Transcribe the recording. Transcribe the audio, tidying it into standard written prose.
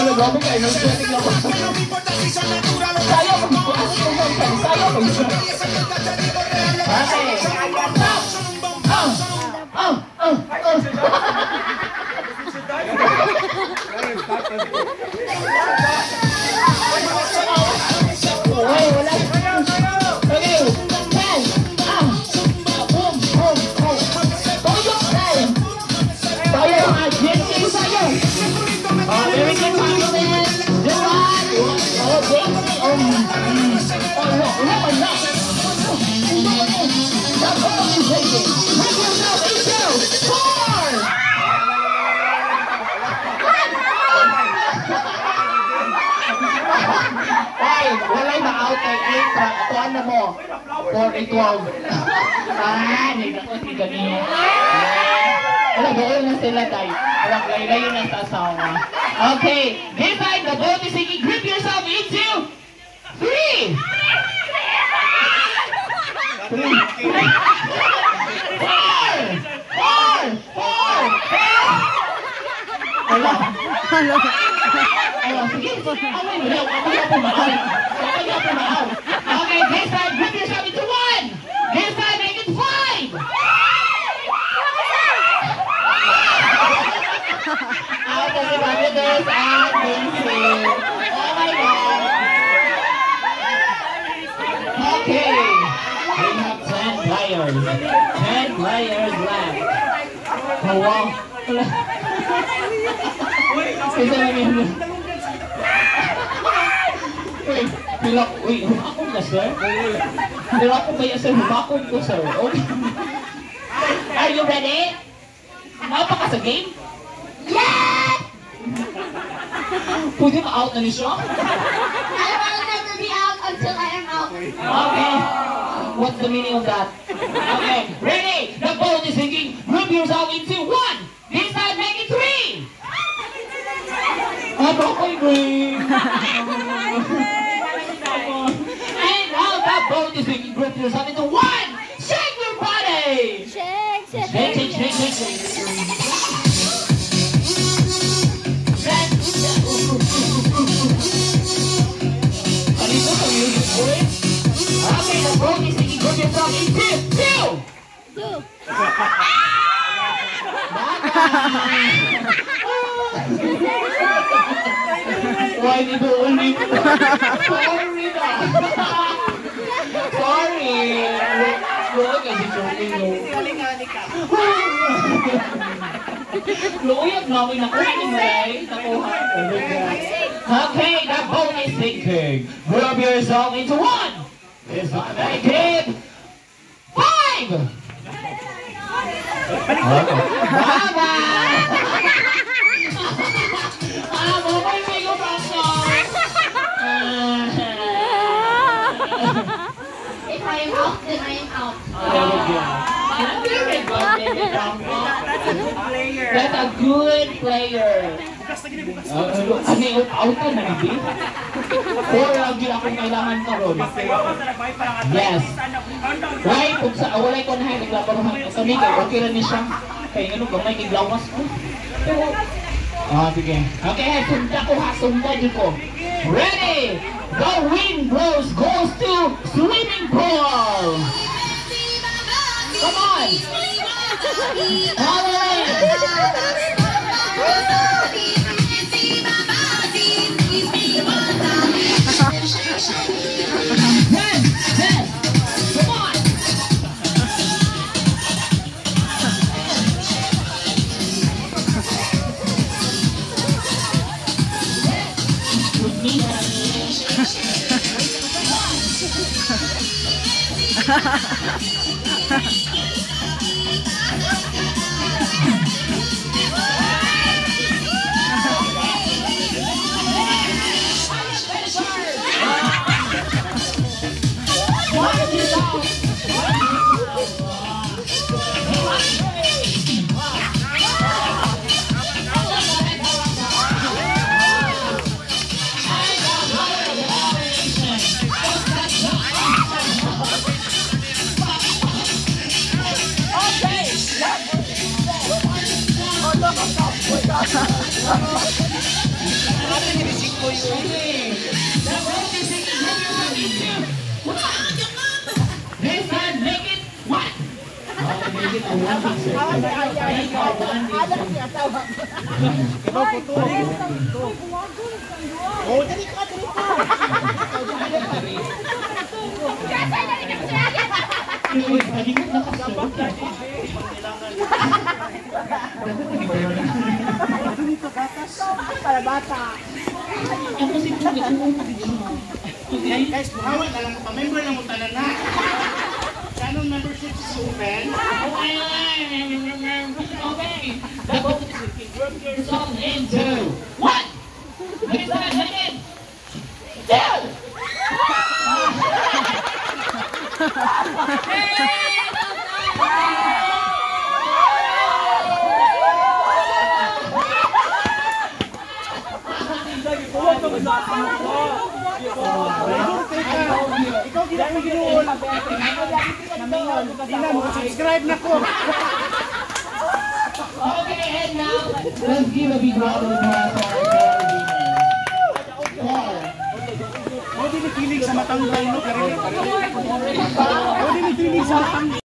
Grabe kayo, nag-sweating lang ako. Sayo ko, sayo ko. Walay na-out kay 8. Ito ano mo? 4-12. Hindi ako si ganyan. Alam, doon na sila tayo. Alam, layo na sa asawa. Okay, this time the boat is singing. Grip yourself into 3. 4. Sige, away mo lang. Okay, this time, grip yourself into 1. This time, make it 5. Out of the parameters and dancing. Oh my God. Okay, we have 10 players. 10 players left. Oh wow. Isa lang yun. Wait, humakon ka, sir? Pero ako ba yan, sir? Humakon ko, sir. Okay. Are you ready? Mapa ka sa game? Yes! Pwede ma-out na ni siya? I will never be out until I am out. Okay. What's the meaning of that? Okay. Ready? The boat is sinking. Group yourself into 1. This time, make it 3. Ano ko'y green? And now that boat is sinking. Group yourself into 1. Shake your body. Shake, shake, Shake. Okay, the boat is sinking. Group yourself into 2. Why did you only? Sorry. Look at the joking. Look, nakuha ni Maray. Okay, that boat is sinking. Grab yourself into 1. It's not make it 5. If I am out, then I am out. That's a good player. That's a good player. Ano yung out-out na hindi? Or lagi akong kailangan ka ron? Yes. Right, kung sa walay ko na hain, naglaparuhan ka kami, okay rin niya siya. Kaya nga nung may kiglawas ko. Pero, sige. Okay, sunda ko ha, sunda din ko. Ready! The wind blows goes to swimming pool! Come on! All right! Come on! With me? The vote is taken. This time, make it what? Make it a one picture. Make a one picture. Oh, dali ka. Para bata. Guys, mahawal na lang mo. Member lang mo tanan na. Canon membership is open. Okay. The vote is all into one. Make it two. Ikaw ginawa. Subscribe na ko. Okay, and now let's give a big round of applause for our winners. Hindi ni feeling sa matang tayo. Hindi ni feeling sa matang